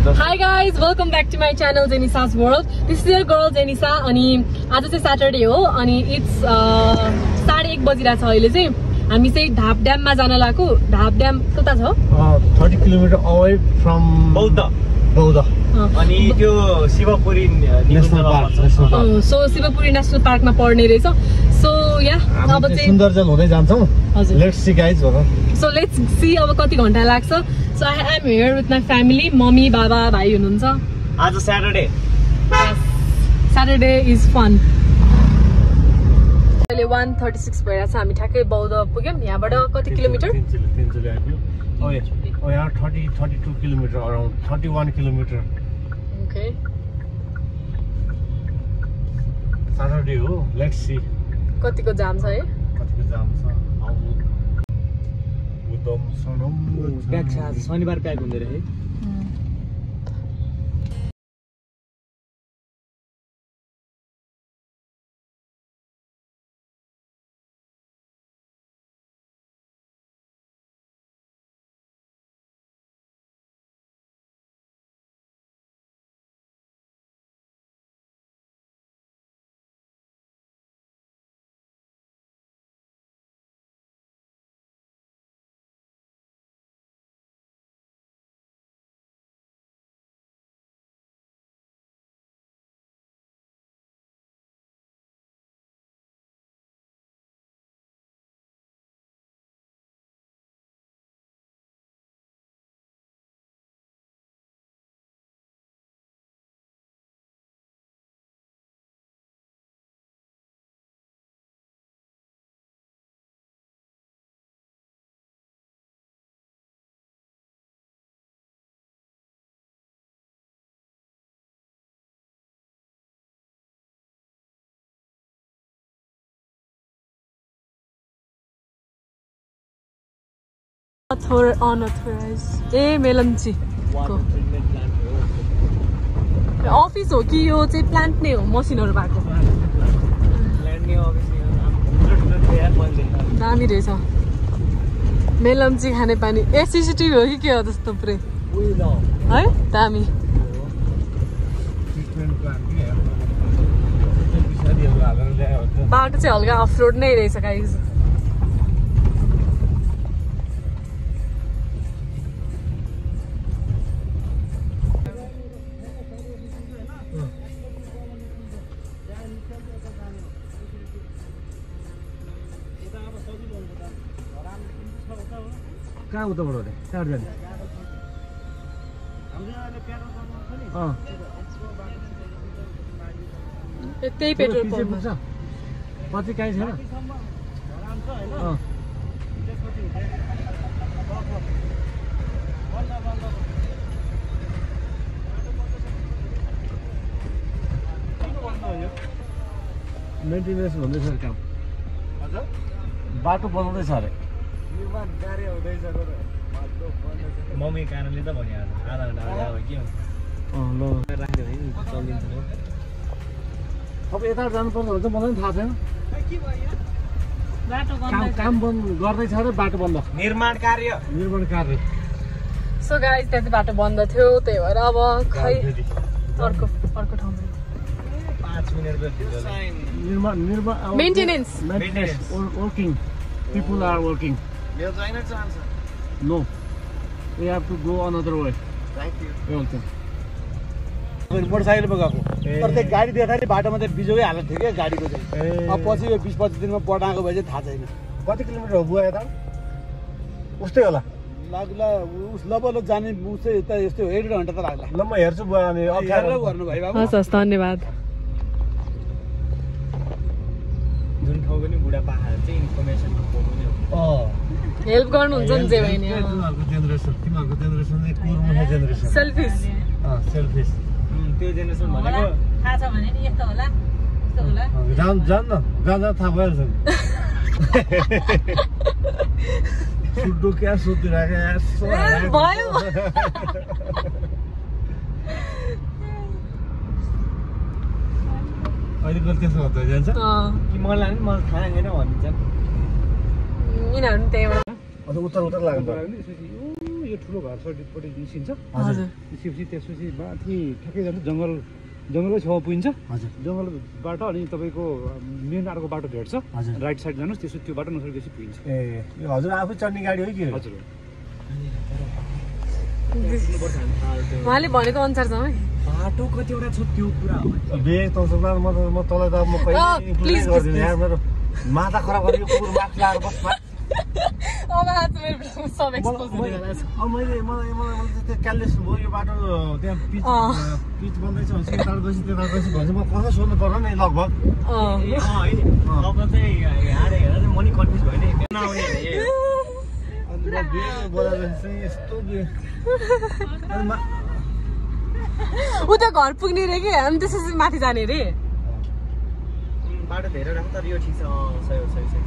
Hi guys, welcome back to my channel Jenisa's World. This is your girl Jenisa अनि आज चाहिँ Saturday हो अनि इट्स 1:30 बजिरहेछ अहिले चाहिँ हामी चाहिँ ढाप ड्याममा जान लागेको ढाप ड्याम कता छ 30 किलोमिटर अवे फ्रम बौद्ध अनि त्यो Shivapuri national park so Shivapuri national पार्कमा पर्ने रहेछ सो या अब चाहिँ सुन्दरजल हुँदै जान्छौं हजुर लेट्स सी गाइज हो सो लेट्स सी अब कति घण्टा लाग्छ so I am here with my family mummy बाबा भाइ हुनुहुन्छ आज सैटरडे सैटरडे इज फन अहिले 1:36 भइरहेछ हामी ठ्याक्कै बौद्ध पुग्यौं यहाँबाट कति किलोमिटर यहाँ 32 kilometre around 31 kilometre okay Saturday हो लेट्स सी कतिको जाम छ है कतिको जाम छ उदम सनम प्याक छ आज शनिबार प्याक हुँदै रहे अनअथोराइज ए मेलम्ची अफिस हो कि यो चाहिँ प्लान्ट नै हो मसिनहरू भएको दामी रहेछ मेलम्ची खाने पानी ए सिसिटिभी हो कि के हो त्यस्तो पुरै है दामी बाटो चाहिँ हल्का अफ रोड नै रहेछ गाइस कहाँ उता बढो रे कहाँ जाने त्यही पेट्रोल पम्प छ पछि काहीँ छैन मेन्टेनेन्स हुँदैछ काम बाटो बनाउँदैछ अरे मम्मी कारणले त भने आधा घण्टा भयो के ल राख्यो भने चलिन्छ अब यता जानुपर्ने हुन्छ मलाई पनि थाहा छैन काम बन्द गर्दैछ र बाटो बन्द निर्माण कार्य सो गाइस त्यहाँ चाहिँ बाटो बन्द थियो त्यही भएर अब खै अर्को ठाउँमा 5 minute maintenance working people are working no we have to go another way thank you welcome motorcycle गएको तर त्यो गाडी देखाएर बाटोमा चाहिँ बिजोकै हालत थियो क्या गाडीको चाहिँ अब पछि यो 20-25 दिनमा बढाएको भए चाहिँ थाहा छैन कति किलोमिटर हो बुवा यता उस्तै होला लाग्ला उस लबल जाने उस चाहिँ यता यस्तो 1.5 घण्टा त लाग्ला ल म हेर्छु बुवा अनि अप्ठ्यारो गर्नु भाइ बाबु हस् धन्यवाद जुन ठाउँ पनि बुढा पाखाहरू चाहिँ इन्फर्मेसन पाउनु हेल्प गर्नुहुन्छ नि जे भए नि तिमीहरूको जेनेरेसन चाहिँ कुर्मुखे जेनेरेसन सेल्फिस सेल्फिस त्यो जेनेरेसन भनेको थाहा छ भने नि यस्तो होला यस्तो होला जान थाहा भइहाल्छ सुड्डो क्या सोधिरहेको भयो अहिले त्यसो हुँदै जान्छ कि मलाई नि मलाई थाहा छैन भनिन्छ यिनीहरू पनि त्यहीबाट अन्त उत्तर लाग्नु यो चाहिँ ठुलो घर सडकपट्टि निस्किन्छ हजुर निस्केपछि त्यसपछि माथि ठ्याक्कै जानु जङ्गलकै छेउमा पुगिन्छ हजुर जङ्गलबाट अनि तपाईँको मेन अर्को बाटो भेट्छ राइट साइड जानुहोस् त्यसो त्यो बाटो नसकेपछि पुगिन्छ ए यो हजुर आफै चढ्ने गाडी हो कि हजुर उहाँले भनेको अनुसार छ है बाटो कतिवटा छ त्यो कुरा हो बे तँसँग म तँलाई त म प्लिज गर्दिनँ यार मेरो माथा खराब गरेको कुकुर माथि ल्याएर बस अब आज मेरो सब एक्सपोज हुने बेला छ मलाई त्यो क्यालेस भयो यो बाटो त्यहाँ पिच बन्दैछ भने त्यता गएपछि भन्छ म कसै सोध्नु पर्ला नि लगभग अब चाहिँ हारे हेरेर चाहिँ म नि कन्फ्युज भयो नि नआउने अन्त बोलाएर चाहिँ यस्तो ऊ त घर पुग्ने रे कि अनि त्यसपछि माथि जाने रे बाटो धेरै राम्रो तर यो ठिक छ सही हो सही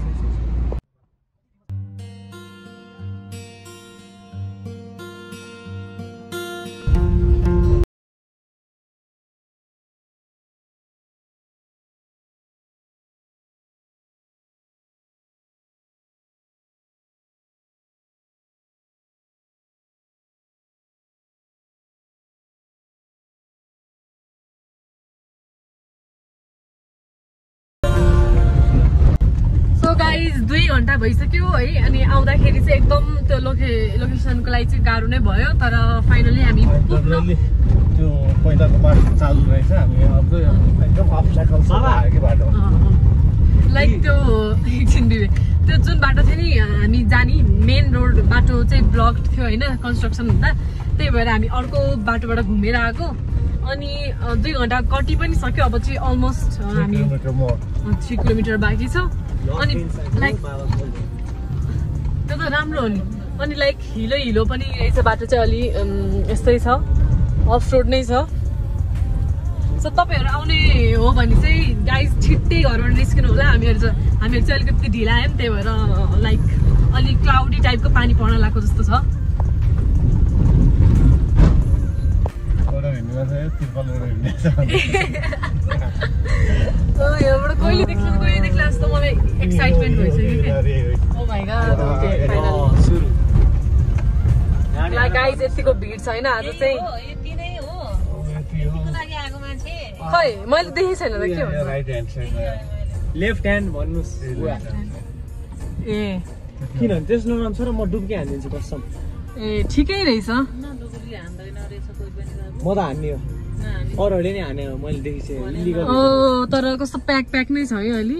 गाइज 2 घन्टा भइसक्यो है अनि आउँदाखेरि चाहिँ एकदम त्यो लोकेसनको लागि चाहिँ गाह्रो नै भयो तर फाइनली हामी त्यो पहिलाको बाटो चालु रहेछ हामी एकदम अब्स्ट्याकल भएको बाटो लाइक त्यो एकछिन दिवे त्यो जुन बाटो थियो नि हामी जाने मेन रोड बाटो चाहिँ ब्लक थियो होइन कन्स्ट्रक्सन हुँदा त्यही भएर हामी अर्को बाटोबाट घुमेर आएको अनि 2 घन्टा कति पनि सक्यो अब चाहिँ अलमोस्ट हामी 3 किलोमिटर बाँकी छ अनि लाइक त्यो त राम्रो हो नि अनि लाइक हिलो पनि रहेछ बाटो चाहिँ अलि यस्तै छ अफ रोड नै छ सो तपाईँहरू आउने हो भने चाहिँ गाइज छिट्टै घरबाट निस्किनु होला हामीहरू चाहिँ अलिकति ढिला आयौँ त्यही भएर लाइक अलिक क्लाउडी टाइपको पानी पर्न लागेको जस्तो छ यहाँबाट कहिले देख्ला जस्तो मलाई एक्साइटमेन्ट भइसक्यो कि oh my God okay finally like guys यतिको भिड छैन आज चाहिँ यति नै हो यतिको लागि आएको मान्छे खै मैले देखेँ छैन त के हो right hand side left hand भन्नुस् ए किन त्यस्तो नाम छ र म डुब्की हानिदिन्छु कसम ए ठिकै रहेछ न डुबुरी हान्दैन रहेछ कोही पनि म त हान्ने हो अरूहरूले नि हाने हो मैले देखिसकेँ इलिगल ओ तर कस्तो प्याक नै छ है अलि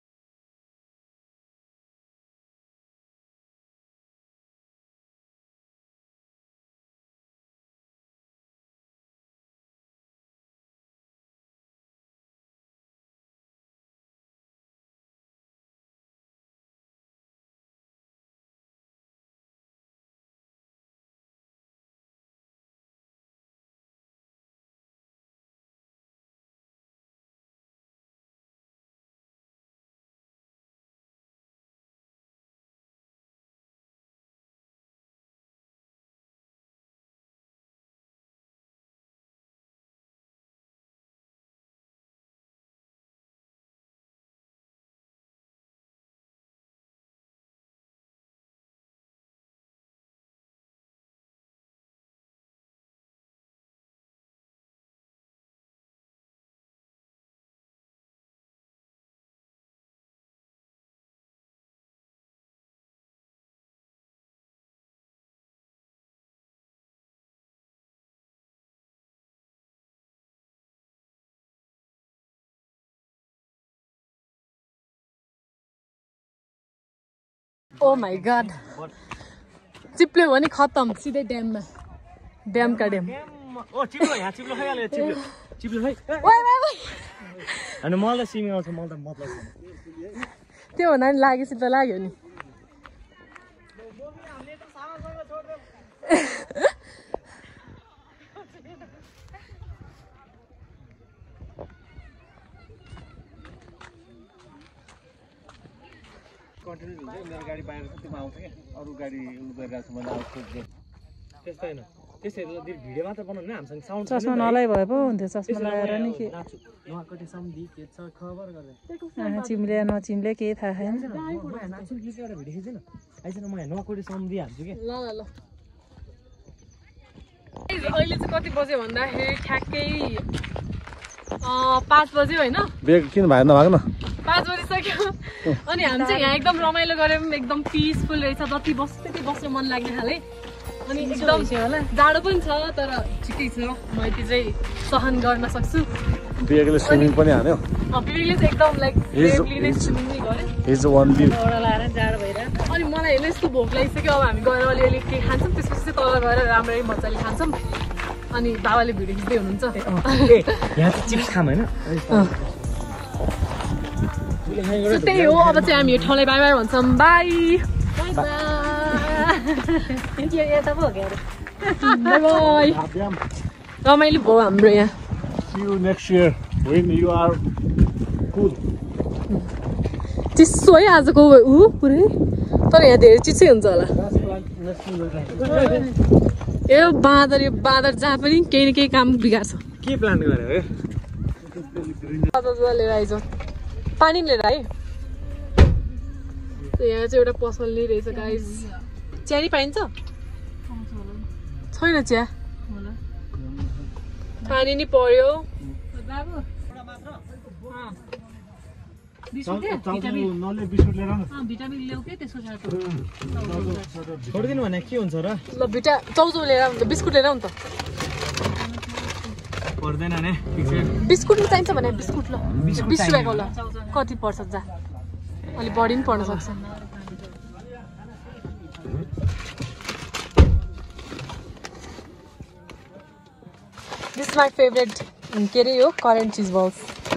ओ माई गॉड चिप्ल्यो भने खत्तम सिधै ड्याममा ड्यामका ड्याम ओ चिप्लो यहाँ चिप्लो खाइहाल्यो चिप्लो खै अनि मलाई सिमी आउँछ मलाई त मतलब त्यो भन्दा नि लागेपछि त लाग्यो नि कन्टिन्यू हुन्छ मेरो गाडी पाएर त्यो आउँछ क्या अरू गाडी गरिरहेको छु मैले आउट त्यस्तो होइन त्यसरी भिडियो मात्र बनाउनु हामीसँग साउन्ड चस्मा नलाइ भए पो हुन्थ्यो चस्मा लगाएर नि के उहाँको सम्धि के छ खबर गरेर चिम्ले नचिम्ले केही थाहा छैन नाच्छु एउटा भिडियो खिच्दैन आइज न म यहाँ नकोटी सम्धि हाल्छु कि ल ल ल अहिले चाहिँ कति बज्यो भन्दाखेरि ठ्याक्कै 5 बज्यो होइन ब्रेक किन भएन नभएको न 5 बजिसक्यो अनि हामी चाहिँ यहाँ एकदम रमाइलो गरेर एकदम पिसफुल रहेछ जति बस्छ त्यति बस्न मन लाग्ने खाले अनि एकदम जाडो पनि छ तर ठिकै छ म यति चाहिँ सहन गर्न सक्छु ब्रेकले स्विमिङ पनि हान्यो विवेकले चाहिँ एकदम लाइक ब्रेभली नै स्विमिङ नै गर्यो हिज वान व्यू अनि मलाई हेर्नु यस्तो भोक लागिसक्यो अब हामी गएर अलिअलि केही खान्छौँ त्यसपछि चाहिँ तल गएर राम्ररी मजाले खान्छौँ अनि बाबाले भिडियो खिच्दै हुनुहुन्छ यहाँ चाहिँ चिप्स खाम होइन त्यही हो अब चाहिँ हामी यो ठाउँलाई बाई बाई भन्छौँ बाई बाई रमाइलो भयो हाम्रो यहाँ See you next year when you are cool. चिसो है आजको पुरै तर यहाँ धेरै चिसै हुन्छ होला यो बाँदर जहाँ पनि केही न केही काम बिगार्छ के प्लान गरे हो लिएर आइज पानी लिएर है यहाँ चाहिँ एउटा पसल नै रहेछ गाइस चिया नि पाइन्छ छैन चिया पानी नि पर्यो छोडिदिनु भने के हुन्छ र ल बिटा चाउचाउ लिएर बिस्कुट लिएर आउनु त पर्दैन नि बिस्कुट चाहिन्छ भने बिस्कुट ल 20 रुपियाँको ल कति पर्छ जा अलि बढी पनि पर्न सक्छ दिस माई फेभरेट के अरे यो करेन्ट चिज बल्स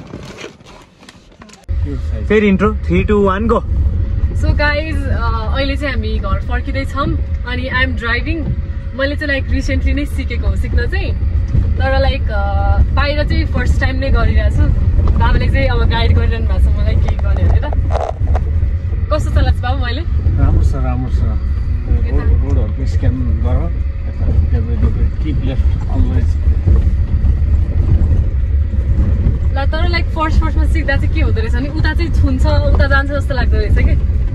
फेरि इन्ट्रो 3 2 1 गो सो गाइज अहिले चाहिँ हामी घर फर्किँदैछौँ अनि आई एम ड्राइभिङ मैले चाहिँ लाइक रिसेन्टली नै सिकेको हो सिक्न चाहिँ तर लाइक बाहिर चाहिँ फर्स्ट टाइम नै गरिरहेको छु बाबाले चाहिँ अब गाइड गरिरहनु भएको छ मलाई केही गर्ने भनेर कस्तो चलाएको छ बाबु मैले राम्रो छ रोडहरूको स्क्यान गर किप लेफ्ट अलवेज ल तर लाइक फर्स्टमा सिक्दा चाहिँ के हुँदो रहेछ भने उता चाहिँ छुन्छ उता जान्छ जस्तो लाग्दो रहेछ कि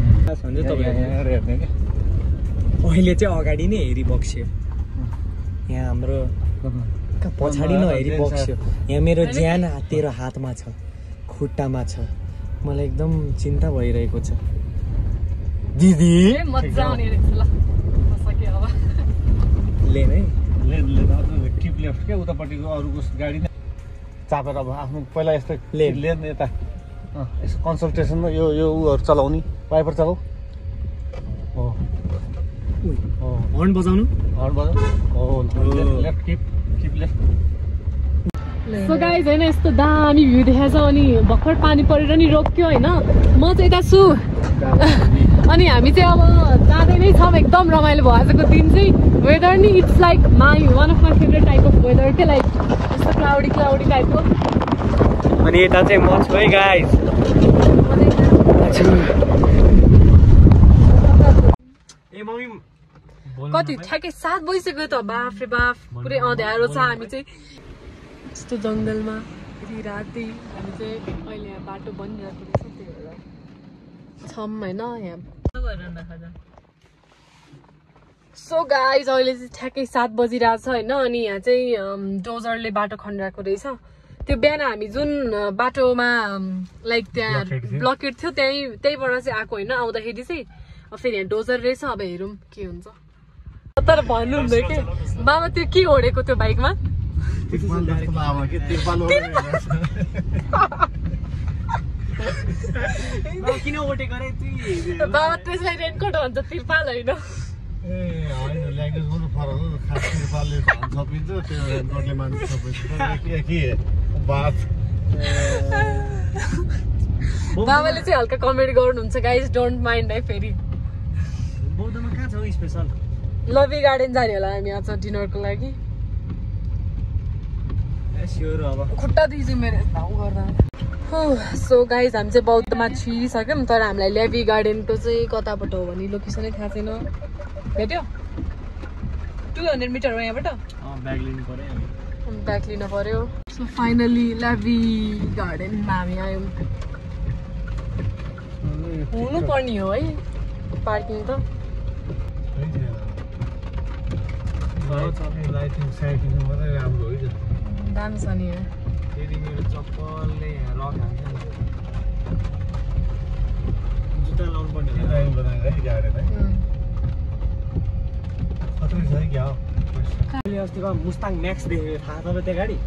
अहिले चाहिँ अगाडि नै हेरी बक्स्यो यहाँ हाम्रो पछाडि नहेरी बक्स्यो यहाँ मेरो ज्यान तेरो हातमा छ खुट्टामा छ मलाई एकदम चिन्ता भइरहेको छ दिदी मजा आउने रहेछ ल सक्यो अब लेन है किप लेफ्ट क्या उतापट्टिको अरूको गाडी नै चापेर अब आफ्नो पहिला यस्तो लेन यता यसो कन्सल्टेसनमा यो उहरू चलाउने वाइपर चलाऊ हर्न बजाउनु left keep left so guys होइन यस्तो दामी भ्यू देखाएको छ अनि भर्खर पानी परेर नि रोक्यो होइन म चाहिँ यता छु अनि हामी चाहिँ अब जाँदै नै छौँ एकदम रमाइलो भयो आजको दिन चाहिँ वेदर नि it's like one of my favourite type of weather के लाइक यस्तो क्लाउडी टाइपको अनि यता चाहिँ म छु है गाइस ए मम्मी कति ठ्याक्कै 7 बजिसक्यो त बाफ रे बाफ पुरै अँध्यारो छ हामी चाहिँ यस्तो जङ्गलमा यति राति हामी चाहिँ अहिले यहाँ बाटो बनिरहेको रहेछ त्यही भएर छौँ होइन यहाँ सो गाइज अहिले चाहिँ ठ्याक्कै 7 बजिरहेको छ होइन अनि यहाँ चाहिँ डोजरले बाटो खनिरहेको रहेछ त्यो बिहान हामी जुन बाटोमा लाइक त्यहाँ ब्लकेट थियो त्यहीबाट चाहिँ आएको होइन आउँदाखेरि चाहिँ फेरि यहाँ डोजर रहेछ अब हेरौँ के हुन्छ तर भन्नु हुँदैन के बाबा त्यो के ओढेको त्यो बाइकमा किन ओटेको रे बाबा त्यसलाई रेनकोट भन्छ तिरपाल होइन बाबाले चाहिँ हल्का कमेन्ट गर्नुहुन्छ गाइज डोन्ट माइन्ड है फेरि बौद्धमा कहाँ छ स्पेसल लभी गार्डन जाने होला हामी आज डिनरको लागि खुट्टा दिन्छु मेरो गर्दा सो गाइज हामी चाहिँ बौद्धमा छिरिसक्यौँ तर हामीलाई लेभी गार्डनको चाहिँ कताबाट हो भने लोकेसनै थाहा छैन भेट्यो 200 मिटर हो यहाँबाट ब्याग लिनु पर्यो सो फाइनली लेभी गार्डनमा हामी आयौँ हुनु पर्ने हो है पार्किङ त लाइटिङ साइटिङ मात्रै राम्रो है दामी छ नि फेरि मेरो चप्पलले यहाँ रक हान्छ नि जुत्ता लाउनु पर्ने होला डिजाइन बनाएको है गाडीलाई खतरै छ है क्या हो मैले अस्तिको मुस्ताङ म्याक्स देखेको थाहा छ र त्यो गाडी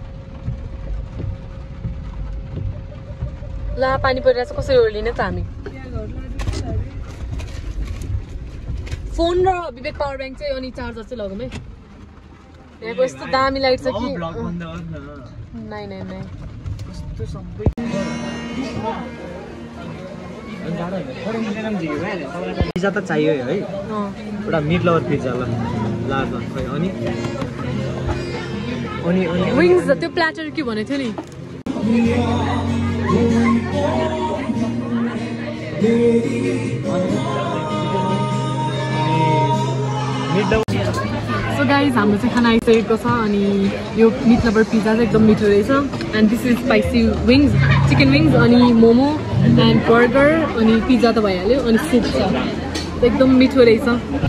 ला पानी परिरहेछ कसरी ओर्लिने त हामी फोन र विवेक पावर ब्याङ्क चाहिँ अनि चार्जर चाहिँ लगाउँ है यहाँको यस्तो दामी लाइट छ कि ब्लग बन्द गर्न नाइ नाइ नाइ कस्तो सबै पिज्जा त चाहियो है एउटा मिड लभर पिज्जा ल लार्जमा खै अनि विङ्स त्यो प्ल्याटर के भनेको थियो नि सो गाइज हाम्रो चाहिँ खाना आइसकेको छ अनि यो मिट लभर पिज्जा चाहिँ एकदम मिठो रहेछ and this is spicy wings chicken wings अनि मोमो एन्ड बर्गर अनि पिज्जा त भइहाल्यो अनि सुप छ एकदम मिठो रहेछ